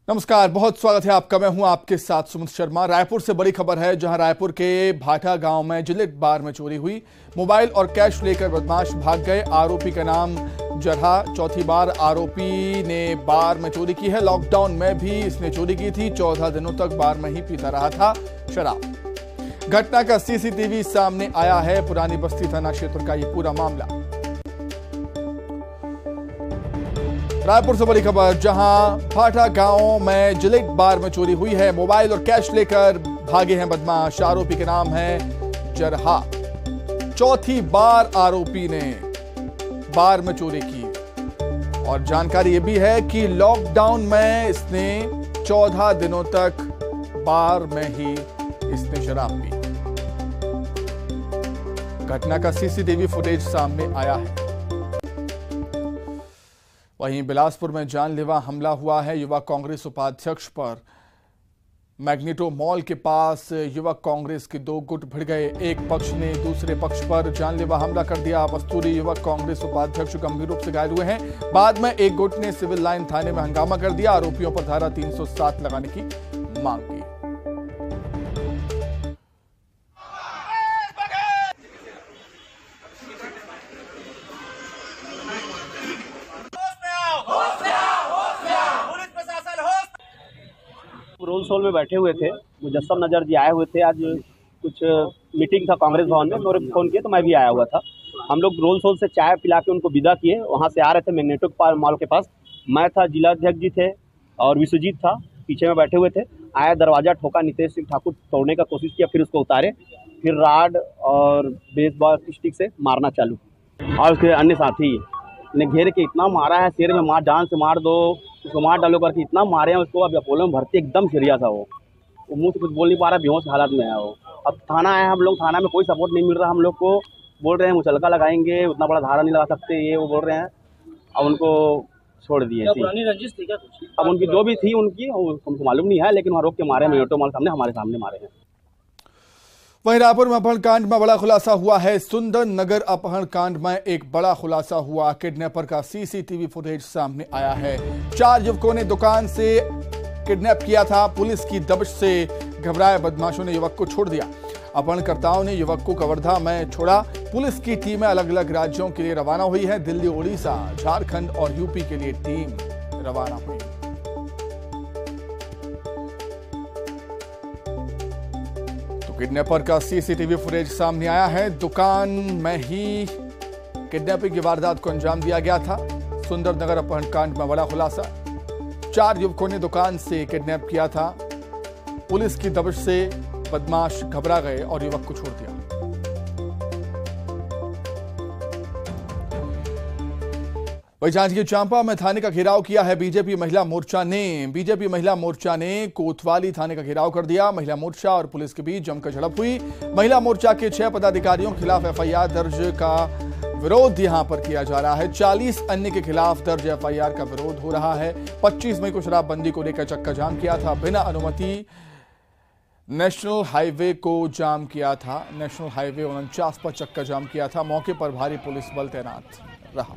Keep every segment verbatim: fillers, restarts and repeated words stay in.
नमस्कार, बहुत स्वागत है आपका। मैं हूं आपके साथ सुमित शर्मा। रायपुर से बड़ी खबर है, जहां रायपुर के भाटा गांव में जिलेट बार में चोरी हुई। मोबाइल और कैश लेकर बदमाश भाग गए। आरोपी का नाम जरहा। चौथी बार आरोपी ने बार में चोरी की है। लॉकडाउन में भी इसने चोरी की थी। चौदह दिनों तक बार में ही पीता रहा था शराब। घटना का सीसीटीवी सामने आया है। पुरानी बस्ती थाना क्षेत्र का ये पूरा मामला। रायपुर से बड़ी खबर, जहां भाटा गांव में जिलेट बार में चोरी हुई है। मोबाइल और कैश लेकर भागे हैं बदमाश। आरोपी के नाम है जरहा। चौथी बार आरोपी ने बार में चोरी की और जानकारी यह भी है कि लॉकडाउन में इसने चौदह दिनों तक बार में ही इसने शराब पी। घटना का सीसीटीवी फुटेज सामने आया है। वहीं बिलासपुर में जानलेवा हमला हुआ है। युवा कांग्रेस उपाध्यक्ष पर मैग्नेटो मॉल के पास युवक कांग्रेस के दो गुट भिड़ गए। एक पक्ष ने दूसरे पक्ष पर जानलेवा हमला कर दिया। वस्तुरी युवक कांग्रेस उपाध्यक्ष गंभीर रूप से घायल हुए हैं। बाद में एक गुट ने सिविल लाइन थाने में हंगामा कर दिया। आरोपियों पर धारा तीन सौ सात लगाने की मांग की। रोल शोल में बैठे हुए थे। मुजस्सम नजर जी आए हुए थे। आज कुछ मीटिंग था कांग्रेस भवन में, मेरे फोन किया तो मैं भी आया हुआ था। हम लोग रोल शोल से चाय पिला के उनको विदा किए। वहाँ से आ रहे थे मैग्नेटो मॉल के पास। मैं था, जिला अध्यक्ष जी थे और विश्वजीत था, पीछे में बैठे हुए थे। आया, दरवाजा ठोका, नितेश सिंह ठाकुर तोड़ने का कोशिश किया, फिर उसको उतारे, फिर राड और बेसबॉल स्टिक से मारना चालू। और उसके अन्य साथी ने घेर के इतना मारा है, सिर में मार, जान से मार दो, उसको मार डालो करके इतना मारे हैं उसको। अब अपोलो में भर्ती, एकदम सीरियस है वो वो मुंह से कुछ बोल नहीं पा रहा, बेहोश हालत में है वो। अब थाना आया, हम लोग थाना में कोई सपोर्ट नहीं मिल रहा। हम लोग को बोल रहे हैं मुचलका लगाएंगे, उतना बड़ा धारा नहीं लगा सकते, ये वो बोल रहे हैं। अब उनको छोड़ दिए। पुरानी रंजिश थी क्या कुछ? अब उनकी जो भी थी उनकी हमको मालूम नहीं है, लेकिन वहाँ रोक के मारे, मैग्नेटो मॉल सामने, हमारे सामने मारे हैं। वहीं रायपुर में अपहरण कांड में बड़ा खुलासा हुआ है। सुंदर नगर अपहरण कांड में एक बड़ा खुलासा हुआ। किडनैपर का सीसीटीवी फुटेज सामने आया है। चार युवकों ने दुकान से किडनैप किया था। पुलिस की दबिश से घबराए बदमाशों ने युवक को छोड़ दिया। अपहरणकर्ताओं ने युवक को कवर्धा में छोड़ा। पुलिस की टीमें अलग अलग राज्यों के लिए रवाना हुई है। दिल्ली, उड़ीसा, झारखंड और यूपी के लिए टीम रवाना हुई। किडनैपर का सीसीटीवी फुटेज सामने आया है। दुकान में ही किडनैपिंग की वारदात को अंजाम दिया गया था। सुंदर नगर अपहरण कांड में बड़ा खुलासा। चार युवकों ने दुकान से किडनैप किया था। पुलिस की दबिश से बदमाश घबरा गए और युवक को छोड़ दिया। वही जांजगीर चांपा में थाने का घेराव किया है बीजेपी महिला मोर्चा ने। बीजेपी महिला मोर्चा ने कोतवाली थाने का घेराव कर दिया। महिला मोर्चा और पुलिस के बीच जमकर झड़प हुई। महिला मोर्चा के छह पदाधिकारियों के खिलाफ एफआईआर दर्ज का विरोध यहां पर किया जा रहा है। चालीस अन्य के खिलाफ दर्ज एफआईआर का विरोध हो रहा है। पच्चीस मई को शराबबंदी को लेकर चक्का जाम किया था। बिना अनुमति नेशनल हाईवे को जाम किया था। नेशनल हाईवे उनचास पर चक्का जाम किया था। मौके पर भारी पुलिस बल तैनात रहा।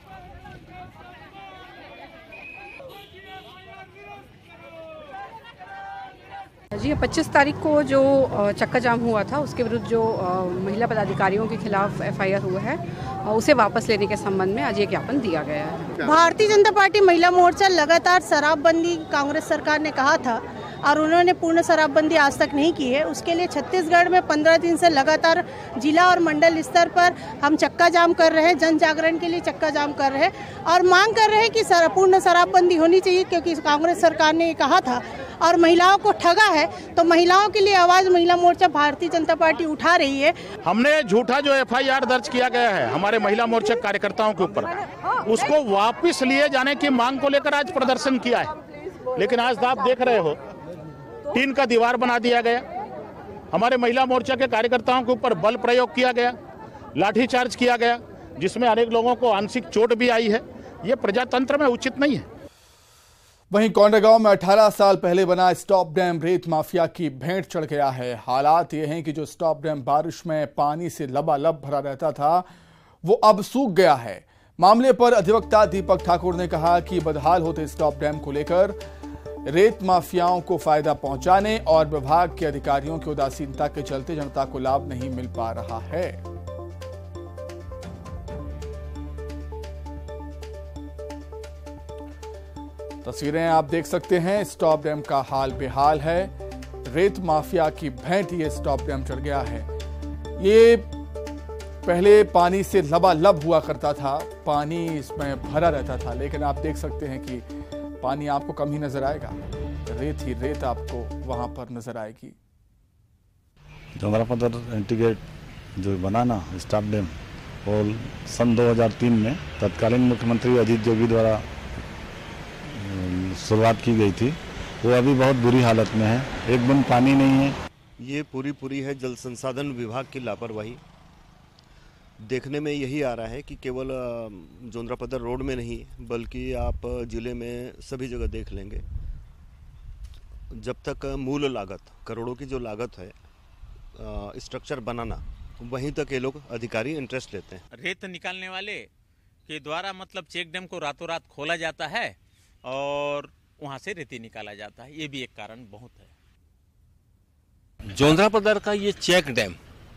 जी, पच्चीस तारीख को जो चक्का जाम हुआ था, उसके विरुद्ध जो महिला पदाधिकारियों के खिलाफ एफआईआर हुआ है, उसे वापस लेने के संबंध में आज ये ज्ञापन दिया गया है। भारतीय जनता पार्टी महिला मोर्चा लगातार शराबबंदी कांग्रेस सरकार ने कहा था और उन्होंने पूर्ण शराबबंदी आज तक नहीं की है। उसके लिए छत्तीसगढ़ में पंद्रह दिन से लगातार जिला और मंडल स्तर पर हम चक्का जाम कर रहे हैं, जन जागरण के लिए चक्का जाम कर रहे हैं और मांग कर रहे हैं कि पूर्ण शराबबंदी होनी चाहिए, क्योंकि कांग्रेस सरकार ने ये कहा था और महिलाओं को ठगा है। तो महिलाओं के लिए आवाज महिला मोर्चा भारतीय जनता पार्टी उठा रही है। हमने झूठा जो एफआईआर दर्ज किया गया है हमारे महिला मोर्चा कार्यकर्ताओं के ऊपर, उसको वापस लिए जाने की मांग को लेकर आज प्रदर्शन किया है। लेकिन आज आप देख रहे हो, टीन का दीवार बना दिया गया। हमारे महिला मोर्चा के कार्यकर्ताओं के ऊपर बल प्रयोग किया गया, लाठीचार्ज किया गया, जिसमें अनेक लोगों को आंशिक चोट भी आई है। ये प्रजातंत्र में उचित नहीं है। वहीं कोंडागांव में अठारह साल पहले बना स्टॉप डैम रेत माफिया की भेंट चढ़ गया है। हालात ये हैं कि जो स्टॉप डैम बारिश में पानी से लबालब भरा रहता था, वो अब सूख गया है। मामले पर अधिवक्ता दीपक ठाकुर ने कहा कि बदहाल होते स्टॉप डैम को लेकर रेत माफियाओं को फायदा पहुंचाने और विभाग के अधिकारियों की उदासीनता के चलते जनता को लाभ नहीं मिल पा रहा है। तस्वीरें आप देख सकते हैं। स्टॉप डैम का हाल बेहाल है। रेत माफिया की भेंट ये स्टॉप डैम चढ़ गया है। ये पहले पानी से लबालब हुआ करता था, पानी इसमें भरा रहता था, लेकिन आप देख सकते हैं कि पानी आपको कम ही नजर आएगा, रेत ही रेत आपको वहां पर नजर आएगी। जोंधरापदर एंटीगेट जो बना ना स्टॉप डैम, और सन दो हज़ार तीन में तत्कालीन मुख्यमंत्री अजीत जोगी द्वारा शुरुआत की गई थी, वो अभी बहुत बुरी हालत में है, एक बूंद पानी नहीं है। ये पूरी पूरी है जल संसाधन विभाग की लापरवाही। देखने में यही आ रहा है कि केवल जोंधरापदर रोड में नहीं बल्कि आप जिले में सभी जगह देख लेंगे, जब तक मूल लागत करोड़ों की जो लागत है स्ट्रक्चर बनाना, वहीं तक ये लोग अधिकारी इंटरेस्ट लेते हैं। रेत निकालने वाले के द्वारा मतलब चेक डैम को रातों रात खोला जाता है और वहां से रेती निकाला जाता है, ये भी एक कारण बहुत है। जोंधरापदर का ये चेक डैम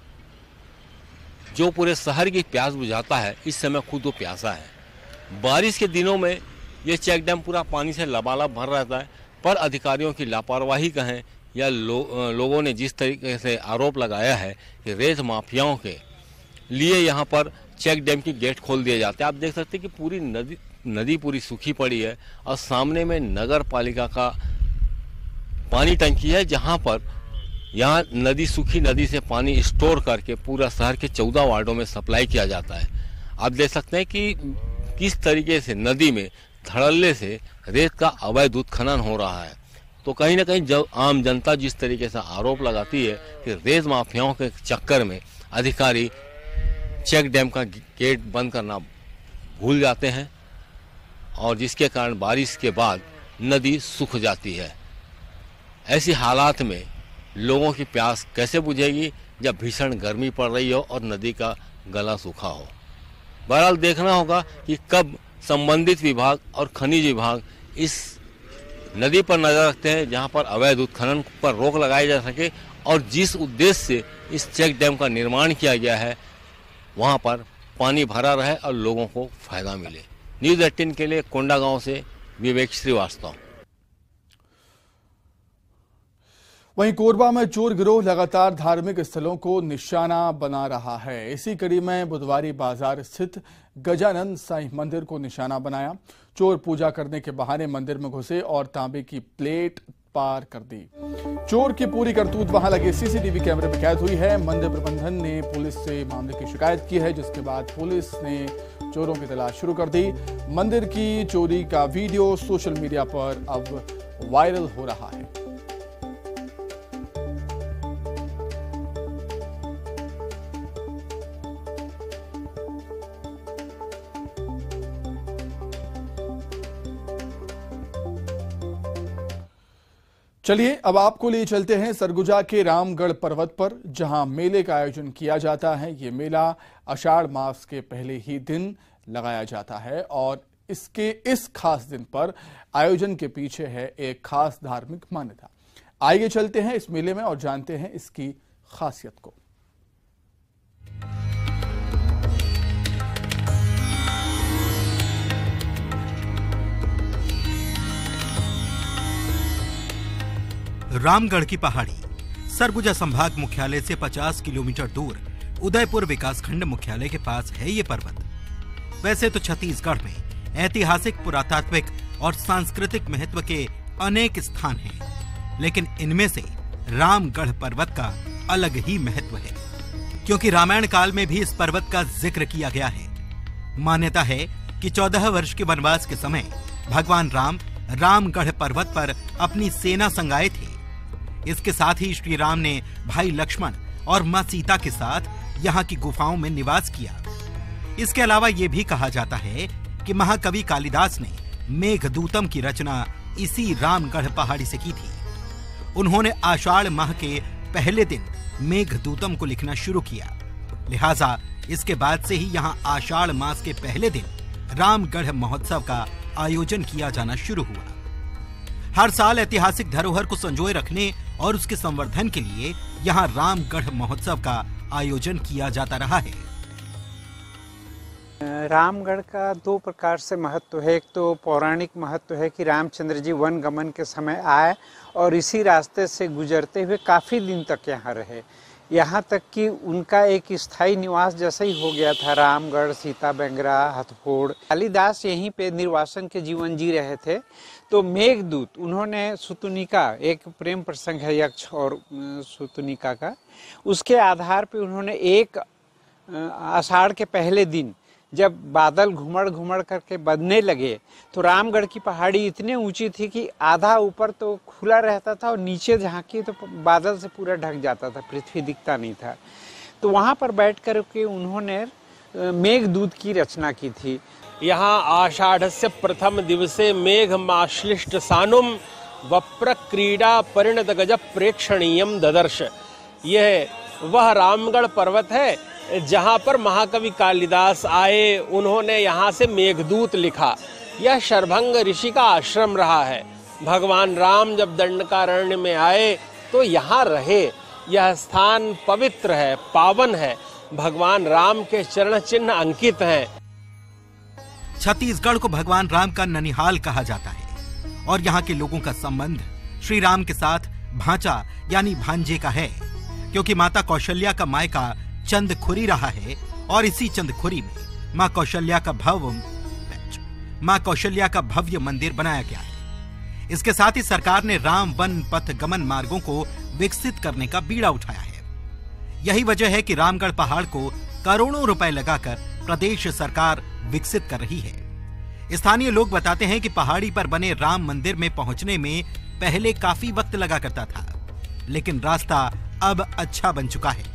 जो पूरे शहर की प्यास बुझाता है, इस समय खुद वो प्यासा है। बारिश के दिनों में ये चेक डैम पूरा पानी से लबालब भर रहता है, पर अधिकारियों की लापरवाही कहें या लो, लोगों ने जिस तरीके से आरोप लगाया है कि रेत माफियाओं के लिए यहाँ पर चेक डैम की गेट खोल दिए जाते हैं। आप देख सकते हैं कि पूरी नदी नदी पूरी सूखी पड़ी है और सामने में नगर पालिका का पानी टंकी है, जहाँ पर यहाँ नदी सूखी नदी से पानी स्टोर करके पूरा शहर के चौदह वार्डों में सप्लाई किया जाता है। आप देख सकते हैं कि किस तरीके से नदी में धड़ल्ले से रेत का अवैध उत्खनन हो रहा है। तो कहीं ना कहीं जब आम जनता जिस तरीके से आरोप लगाती है कि रेत माफियाओं के चक्कर में अधिकारी चेक डैम का गेट बंद करना भूल जाते हैं और जिसके कारण बारिश के बाद नदी सूख जाती है। ऐसी हालात में लोगों की प्यास कैसे बुझेगी जब भीषण गर्मी पड़ रही हो और नदी का गला सूखा हो। बहरहाल देखना होगा कि कब संबंधित विभाग और खनिज विभाग इस नदी पर नजर रखते हैं, जहां पर अवैध उत्खनन पर रोक लगाई जा सके और जिस उद्देश्य से इस चेक डैम का निर्माण किया गया है वहां पर पानी भरा रहे और लोगों को फायदा मिले। न्यूज अठारह के लिए कोंडागांव से विवेक श्रीवास्तव। वहीं कोरबा में चोर गिरोह लगातार धार्मिक स्थलों को निशाना बना रहा है। इसी कड़ी में बुधवारी बाजार स्थित गजानंद साईं मंदिर को निशाना बनाया। चोर पूजा करने के बहाने मंदिर में घुसे और तांबे की प्लेट पार कर दी। चोर की पूरी करतूत वहां लगे सीसीटीवी कैमरे में कैद हुई है। मंदिर प्रबंधन ने पुलिस से मामले की शिकायत की है, जिसके बाद पुलिस ने चोरों की तलाश शुरू कर दी। मंदिर की चोरी का वीडियो सोशल मीडिया पर अब वायरल हो रहा है। चलिए अब आपको लिए चलते हैं सरगुजा के रामगढ़ पर्वत पर, जहां मेले का आयोजन किया जाता है। ये मेला आषाढ़ मास के पहले ही दिन लगाया जाता है और इसके इस खास दिन पर आयोजन के पीछे है एक खास धार्मिक मान्यता। आइए चलते हैं इस मेले में और जानते हैं इसकी खासियत को। रामगढ़ की पहाड़ी सरगुजा संभाग मुख्यालय से पचास किलोमीटर दूर उदयपुर विकासखंड मुख्यालय के पास है ये पर्वत। वैसे तो छत्तीसगढ़ में ऐतिहासिक, पुरातात्विक और सांस्कृतिक महत्व के अनेक स्थान हैं, लेकिन इनमें से रामगढ़ पर्वत का अलग ही महत्व है, क्योंकि रामायण काल में भी इस पर्वत का जिक्र किया गया है। मान्यता है कि चौदह वर्ष के वनवास के समय भगवान राम रामगढ़ पर्वत पर अपनी सेना संग आए थे। इसके साथ ही श्री राम ने भाई लक्ष्मण और मां सीता के साथ यहाँ की गुफाओं में निवास किया। इसके अलावा ये भी कहा जाता है कि महाकवि कालिदास ने मेघदूतम की रचना इसी रामगढ़ पहाड़ी से की थी। उन्होंने आषाढ़ माह के पहले दिन मेघदूतम को लिखना शुरू किया, लिहाजा इसके बाद से ही यहाँ आषाढ़ मास के पहले दिन रामगढ़ महोत्सव का आयोजन किया जाना शुरू हुआ। हर साल ऐतिहासिक धरोहर को संजोए रखने और उसके संवर्धन के लिए यहाँ रामगढ़ महोत्सव का आयोजन किया जाता रहा है। रामगढ़ का दो प्रकार से महत्व है। एक तो पौराणिक महत्व है कि रामचंद्र जी वन गमन के समय आए और इसी रास्ते से गुजरते हुए काफ़ी दिन तक यहाँ रहे, यहाँ तक कि उनका एक स्थायी निवास जैसा ही हो गया था। रामगढ़, सीता बेंगरा, हथफोड़, कालिदास यहीं पे निर्वासन के जीवन जी रहे थे। तो मेघदूत उन्होंने सुतुनिका, एक प्रेम प्रसंग है यक्ष और सुतुनिका का, उसके आधार पे उन्होंने एक आषाढ़ के पहले दिन जब बादल घुमड़ घुमड़ करके बदने लगे तो रामगढ़ की पहाड़ी इतनी ऊंची थी कि आधा ऊपर तो खुला रहता था और नीचे झांकी तो बादल से पूरा ढक जाता था, पृथ्वी दिखता नहीं था। तो वहाँ पर बैठ कर के उन्होंने मेघदूत की रचना की थी। यहाँ आषाढ़स्य प्रथम दिवसे मेघ माश्लिष्ट सानुम वप्र क्रीड़ा परिणत गज प्रेक्षणीयम ददर्श। यह वह रामगढ़ पर्वत है जहाँ पर महाकवि कालिदास आए, उन्होंने यहाँ से मेघदूत लिखा। यह शरभंग ऋषि का आश्रम रहा है। भगवान राम जब दंडकारण्य में आए तो यहाँ रहे। यह स्थान पवित्र है, पावन है, भगवान राम के चरण चिन्ह अंकित हैं। छत्तीसगढ़ को भगवान राम का ननिहाल कहा जाता है और यहाँ के लोगों का संबंध श्री राम के साथ भांचा यानी भांजे का है, क्योंकि माता कौशल्या का मायका चंदखुरी रहा है और इसी चंदखुरी में मां कौशल्या का भव्य मां कौशल्या का भव्य मंदिर बनाया गया है। इसके साथ ही सरकार ने राम वन पथ गमन मार्गों को विकसित करने का बीड़ा उठाया है। यही वजह है कि रामगढ़ पहाड़ को करोड़ों रुपए लगाकर प्रदेश सरकार विकसित कर रही है। स्थानीय लोग बताते हैं कि पहाड़ी पर बने राम मंदिर में पहुंचने में पहले काफी वक्त लगा करता था, लेकिन रास्ता अब अच्छा बन चुका है।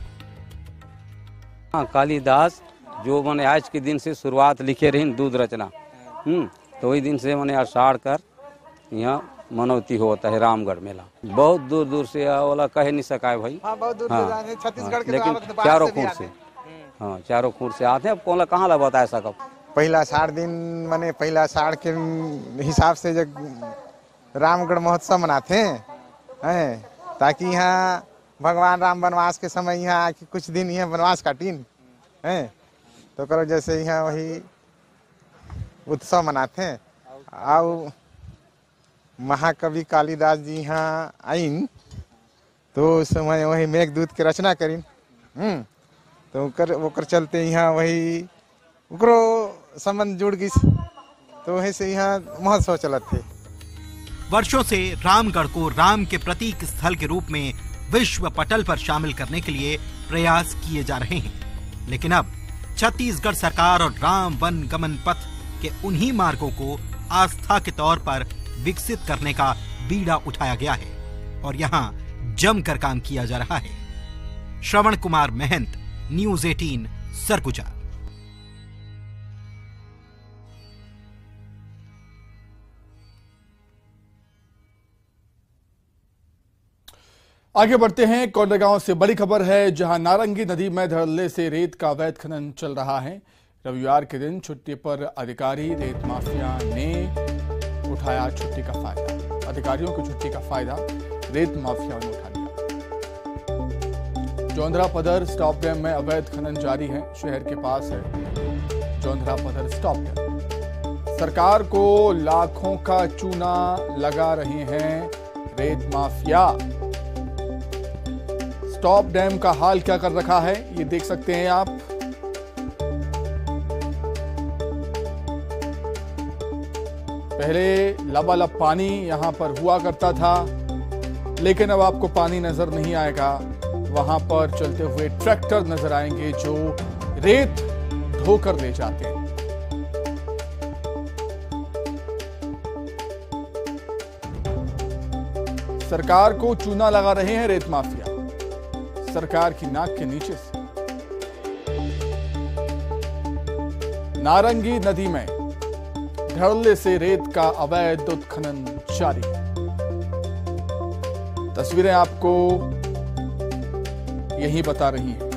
हाँ, कालिदास जो मैंने आज के दिन से शुरुआत लिखे रही दूध रचना, हम्म तो वही दिन से मैंने आषाढ़ कर यहाँ मनौती होता है रामगढ़ मेला। बहुत दूर दूर से वाला कह नहीं सका है भाई। हाँ, बहुत दूर हाँ, से छत्तीसगढ़ के लेकिन चारों खूर से, हाँ चारों खूर से आते हैं। अब कौन कहाँ लगा बता सकब। पहला आषाढ़ दिन मैंने पहला आषाढ़ के हिसाब से जब रामगढ़ महोत्सव मनाते हैं ताकि यहाँ भगवान राम वनवास के समय यहाँ आके कुछ दिन यहाँ वनवास काटीन हैं, तो करो जैसे यहाँ वही उत्सव मनाते हैं। और महाकवि कालिदास जी यहाँ आइन तो उस समय वही मेघदूत के रचना करीन, हम्म तो कर वो कर चलते यहाँ वही उकरो संबंध जुड़ गई, तो वहीं से यहाँ महोत्सव चलत थे। वर्षों से रामगढ़ को राम के प्रतीक स्थल के रूप में विश्व पटल पर शामिल करने के लिए प्रयास किए जा रहे हैं, लेकिन अब छत्तीसगढ़ सरकार और राम वन गमन पथ के उन्हीं मार्गों को आस्था के तौर पर विकसित करने का बीड़ा उठाया गया है और यहाँ जमकर काम किया जा रहा है। श्रवण कुमार महंत, न्यूज़ अठारह, सरगुजा। आगे बढ़ते हैं। कोंडागांव से बड़ी खबर है, जहां नारंगी नदी में धड़ल्ले से रेत का अवैध खनन चल रहा है। रविवार के दिन छुट्टी पर अधिकारी रेत माफिया ने उठाया छुट्टी का फायदा। अधिकारियों की छुट्टी का फायदा रेत माफिया ने उठा लिया। जोंधरा पदर स्टॉप डैम में अवैध खनन जारी है। शहर के पास है जोंधरा पदर स्टॉप डैम। सरकार को लाखों का चूना लगा रहे हैं रेत माफिया। स्टॉप डैम का हाल क्या कर रखा है ये देख सकते हैं आप। पहले लबालब पानी यहां पर हुआ करता था, लेकिन अब आपको पानी नजर नहीं आएगा। वहां पर चलते हुए ट्रैक्टर नजर आएंगे जो रेत ढोकर ले जाते हैं। सरकार को चूना लगा रहे हैं रेत माफिया, सरकार की नाक के नीचे से। नारंगी नदी में धड़ल्ले से रेत का अवैध उत्खनन जारी है। तस्वीरें आपको यही बता रही हैं।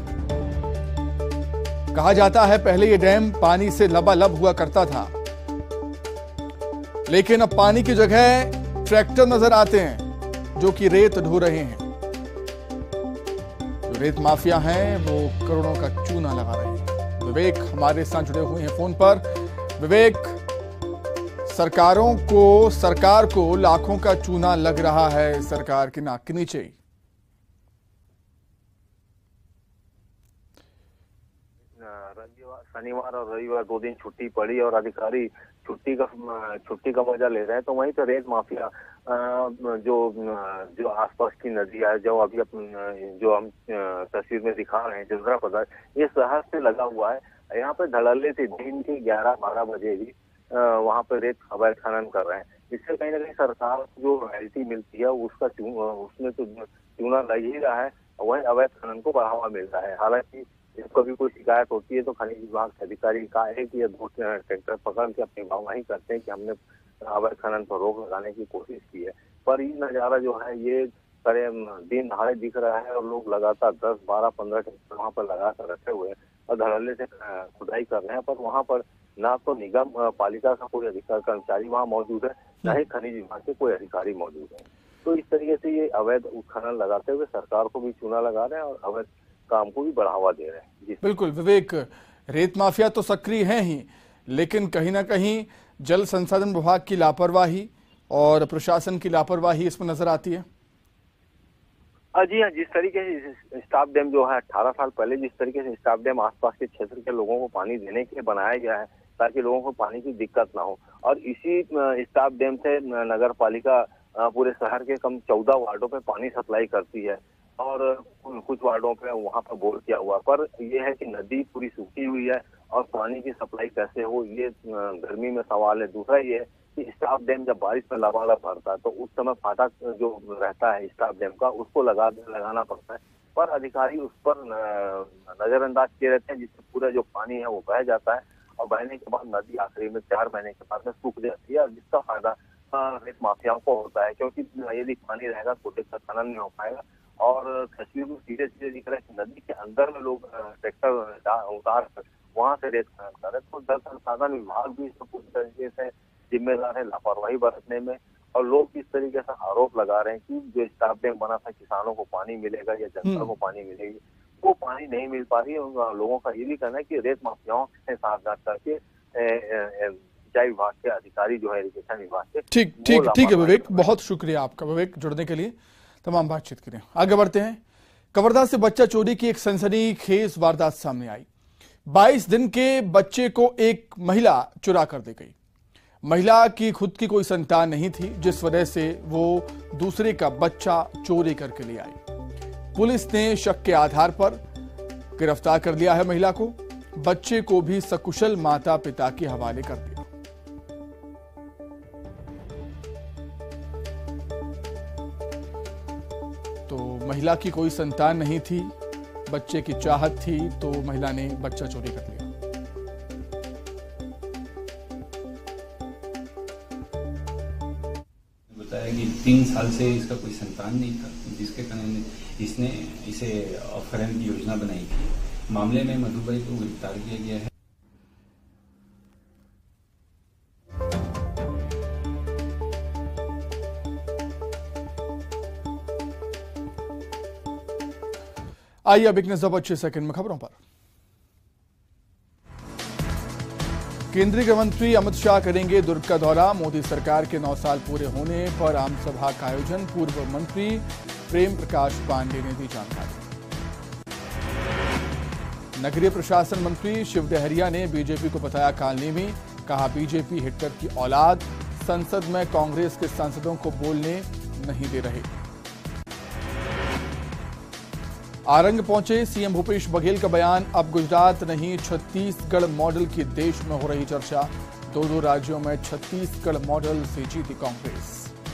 कहा जाता है पहले ये डैम पानी से लबालब हुआ करता था, लेकिन अब पानी की जगह ट्रैक्टर नजर आते हैं जो कि रेत ढो रहे हैं। जो रेत माफिया हैं वो करोड़ों का चूना लगा रहे हैं। विवेक हमारे साथ जुड़े हुए हैं फोन पर। विवेक, सरकारों को सरकार को लाखों का चूना लग रहा है सरकार के नाक के नीचे ही। शनिवार और रविवार दो दिन छुट्टी पड़ी और अधिकारी छुट्टी का छुट्टी का मजा ले रहे हैं, तो वहीं पर रेत माफिया जो जो आसपास की नदी है, जो अभी जो हम तस्वीर में दिखा रहे हैं चंद्रापदा, ये शहर से लगा हुआ है। यहाँ पे धड़ल्ले थे दिन के ग्यारह बारह बजे भी वहाँ पे रेत अवैध खनन कर रहे हैं। इससे कहीं ना कहीं सरकार जो रॉयल्टी मिलती है उसका उसमें तो चूना लग ही रहा है, वही अवैध खनन को बढ़ावा मिल रहा है। हालांकि जब कभी कोई शिकायत होती है तो खनिज विभाग के अधिकारी का है कि ये दो ट्रैक्टर पकड़ के अपनी वाहवाही करते हैं कि हमने अवैध खनन पर रोक लगाने की कोशिश की है, पर ये नज़ारा जो है ये करे दिन दहाड़े दिख रहा है और लोग लगातार दस बारह पंद्रह ट्रैक्टर वहाँ पर लगा कर रखे हुए हैं और धड़ल्ले से खुदाई कर रहे हैं। पर वहाँ पर ना तो निगम पालिका का कोई अधिकारी कर्मचारी वहाँ मौजूद है, न ही खनिज विभाग के कोई अधिकारी मौजूद है। तो इस तरीके से ये अवैध उत्खनन लगाते हुए सरकार को भी चूना लगा रहे हैं और अवैध काम को भी बढ़ावा दे रहे हैं। बिल्कुल विवेक, रेत माफिया तो सक्रिय हैं ही, लेकिन कहीं ना कहीं जल संसाधन विभाग की लापरवाही और प्रशासन की लापरवाही इसमें नजर आती है। जी हाँ, जिस तरीके से स्टाफ डैम जो है अठारह साल पहले जिस तरीके से स्टाफ डैम आसपास के क्षेत्र के लोगों को पानी देने के लिए बनाया गया है ताकि लोगों को पानी की दिक्कत ना हो, और इसी स्टाफ डैम से नगर पालिका पूरे शहर के कम चौदह वार्डों पे पानी सप्लाई करती है और कुछ वार्डों पे वहाँ पर बोर किया हुआ। पर यह है कि नदी पूरी सूखी हुई है और पानी की सप्लाई कैसे हो ये गर्मी में सवाल है। दूसरा ये है कि स्टाफ डैम जब बारिश में लबालब भरता है तो उस समय फाटक जो रहता है स्टाफ डैम का उसको लगा लगाना पड़ता है, पर अधिकारी उस पर नजरअंदाज किए रहते हैं, जिससे पूरा जो पानी है वो बह जाता है और बहने के बाद नदी आखिरी में चार महीने के बाद में सूख जाती है, जिसका फायदा रेत माफियाओं को होता है, क्योंकि यदि पानी रहेगा तो रेत का खनन नहीं हो पाएगा। और तस्वीर में सीधे सीधे दिख रहा है कि नदी के अंदर में लोग ट्रैक्टर उतार कर वहां से रेत खनन कर रहे हैं। तो जल संसाधन विभाग भी इसको पूरी तरीके से जिम्मेदार है लापरवाही बरतने में, और लोग इस तरीके से आरोप लगा रहे हैं कि जो स्टाफ डैम बना था किसानों को पानी मिलेगा या जनता को पानी मिलेगी, वो पानी नहीं मिल पा रही है। लोगों का ये भी कहना है कि रेत माफियाओं से साठगांठ करके सिंचाई विभाग के अधिकारी जो है इरिगेशन विभाग के ठीक ठीक ठीक है विवेक, बहुत शुक्रिया आपका विवेक जुड़ने के लिए, तमाम बातचीत करें। आगे बढ़ते हैं। कवर्धा से बच्चा चोरी की एक सनसनीखेज वारदात सामने आई। बाईस दिन के बच्चे को एक महिला चुरा कर दे गई। महिला की खुद की कोई संतान नहीं थी, जिस वजह से वो दूसरे का बच्चा चोरी करके ले आई। पुलिस ने शक के आधार पर गिरफ्तार कर लिया है महिला को। बच्चे को भी सकुशल माता पिता के हवाले कर दिया। तो महिला की कोई संतान नहीं थी, बच्चे की चाहत थी, तो महिला ने बच्चा चोरी कर लिया। बताया कि तीन साल से इसका कोई संतान नहीं था, जिसके कारण इसने इसे अपहरण की योजना बनाई थी। मामले में मधुबाई को गिरफ्तार किया गया है। आइए अब एक नजर अच्छे सेकंड में खबरों पर। केंद्रीय गृह मंत्री अमित शाह करेंगे दुर्ग का दौरा। मोदी सरकार के नौ साल पूरे होने पर आम सभा का आयोजन। पूर्व मंत्री प्रेम प्रकाश पांडे ने दी जानकारी। नगरीय प्रशासन मंत्री शिव डहरिया ने बीजेपी को बताया कालनेमी। कहा बीजेपी हिटलर की औलाद, संसद में कांग्रेस के सांसदों को बोलने नहीं दे रहे। आरंग पहुंचे सीएम भूपेश बघेल का बयान। अब गुजरात नहीं छत्तीसगढ़ मॉडल की देश में हो रही चर्चा। दो दो राज्यों में छत्तीसगढ़ मॉडल से जीती कांग्रेस।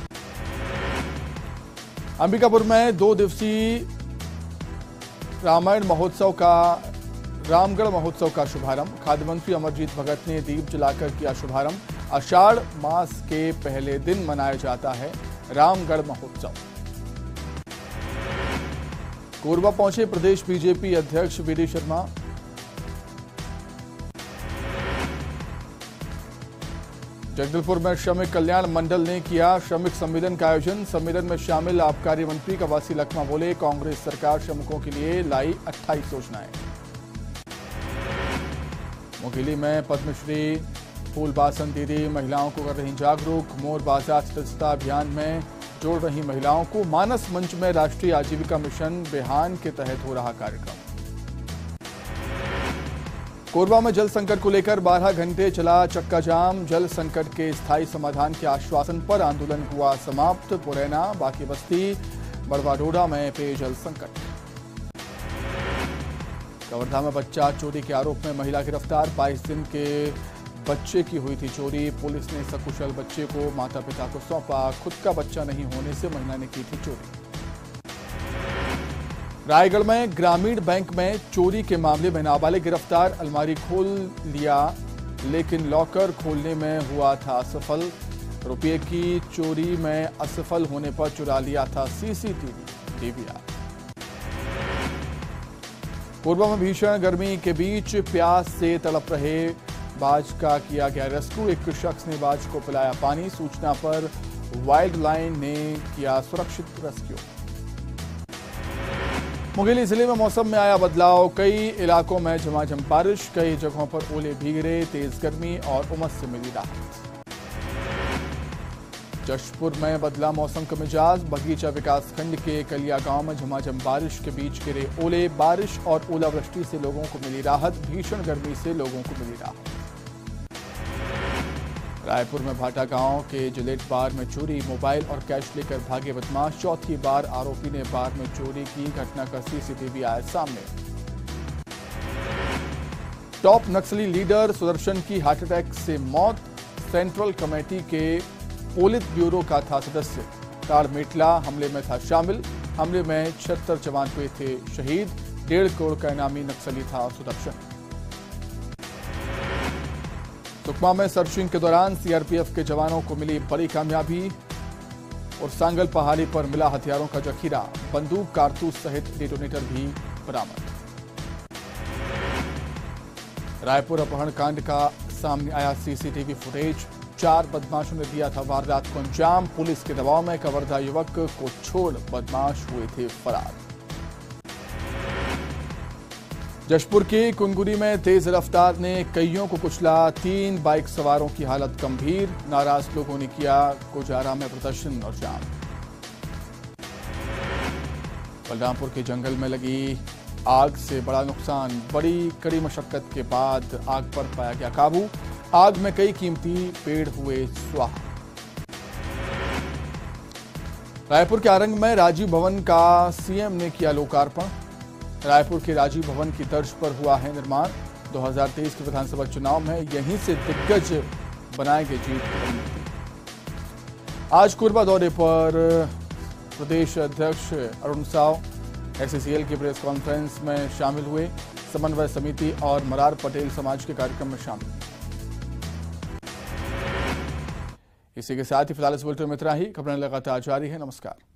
अंबिकापुर में दो दिवसीय रामायण महोत्सव का रामगढ़ महोत्सव का शुभारंभ। खाद्य मंत्री अमरजीत भगत ने दीप जलाकर किया शुभारंभ। आषाढ़ मास के पहले दिन मनाया जाता है रामगढ़ महोत्सव। कोरबा पहुंचे प्रदेश बीजेपी अध्यक्ष वी डी शर्मा। जगदलपुर में श्रमिक कल्याण मंडल ने किया श्रमिक सम्मेलन का आयोजन। सम्मेलन में शामिल आबकारी मंत्री कवासी लखमा बोले, कांग्रेस सरकार श्रमिकों के लिए लाई अट्ठाईस योजनाएं। मुंगेली में पद्मश्री फूलबासन दीदी महिलाओं को कर रही जागरूक। मोर बाजार सदस्यता अभियान में जोड़ रही महिलाओं को। मानस मंच में राष्ट्रीय आजीविका मिशन बिहान के तहत हो रहा कार्यक्रम। कोरबा में जल संकट को लेकर बारह घंटे चला चक्का जाम। जल संकट के स्थायी समाधान के आश्वासन पर आंदोलन हुआ समाप्त। पुरैना, बाकी बस्ती, बड़वा डोडा में पेयजल संकट। कवर्धा में बच्चा चोरी के आरोप में महिला गिरफ्तार। बाईस दिन के बच्चे की हुई थी चोरी। पुलिस ने सकुशल बच्चे को माता पिता को सौंपा। खुद का बच्चा नहीं होने से महिला ने की थी चोरी। रायगढ़ में ग्रामीण बैंक में चोरी के मामले में नाबालिग गिरफ्तार। अलमारी खोल लिया लेकिन लॉकर खोलने में हुआ था असफल। रुपये की चोरी में असफल होने पर चुरा लिया था सीसीटीवी डीवीआर। कोरबा में भीषण गर्मी के बीच प्यास से तड़प रहे बाज का किया गया रेस्क्यू। एक शख्स ने बाज को पिलाया पानी। सूचना पर वाइल्ड लाइन ने किया सुरक्षित रेस्क्यू। मुंगेली जिले में मौसम में आया बदलाव। कई इलाकों में झमाझम बारिश। कई जगहों पर ओले भी गिरे। तेज गर्मी और उमस से मिली राहत। जशपुर में बदला मौसम का मिजाज। बगीचा विकासखंड के कलिया गांव में झमाझम बारिश के बीच गिरे ओले। बारिश और ओलावृष्टि से लोगों को मिली राहत। भीषण गर्मी से लोगों को मिली राहत। रायपुर में भाटा गांव के जिलेट बार में चोरी। मोबाइल और कैश लेकर भागे बदमाश। चौथी बार आरोपी ने बार में चोरी की। घटना का सीसीटीवी आया सामने। टॉप नक्सली लीडर सुदर्शन की हार्ट अटैक से मौत। सेंट्रल कमेटी के पोलित ब्यूरो का था सदस्य। ताड़मेटला हमले में था शामिल। हमले में छिहत्तर जवान हुए थे शहीद। डेढ़ करोड़ का इनामी नक्सली था सुदर्शन। सुकमा में सर्चिंग के दौरान सीआरपीएफ के जवानों को मिली बड़ी कामयाबी। और सांगल पहाड़ी पर मिला हथियारों का जखीरा। बंदूक, कारतूस सहित डेटोनेटर भी बरामद। रायपुर अपहरण कांड का सामने आया सीसीटीवी फुटेज। चार बदमाशों ने दिया था वारदात को अंजाम। पुलिस के दबाव में कवर्धा युवक को छोड़ बदमाश हुए थे फरार। जशपुर की कुनगुरी में तेज रफ्तार ने कईयों को कुचला। तीन बाइक सवारों की हालत गंभीर। नाराज लोगों ने किया गुजारा में प्रदर्शन और जाम। बलरामपुर के जंगल में लगी आग से बड़ा नुकसान। बड़ी कड़ी मशक्कत के बाद आग पर पाया गया काबू। आग में कई कीमती पेड़ हुए स्वाहा। रायपुर के आरंग में राजीव भवन का सीएम ने किया लोकार्पण। रायपुर के राजीव भवन की तर्ज पर हुआ है निर्माण। दो हज़ार तेईस के विधानसभा चुनाव में यहीं से दिग्गज बनाएंगे जीत की रणनीति। आज कोरबा दौरे पर प्रदेश अध्यक्ष अरुण साव एससीसीएल की प्रेस कॉन्फ्रेंस में शामिल हुए। समन्वय समिति और मरार पटेल समाज के कार्यक्रम में शामिल। इसी के साथ ही फिलहाल इस बुलेटिन में इतना ही। खबरें लगातार जारी है। नमस्कार।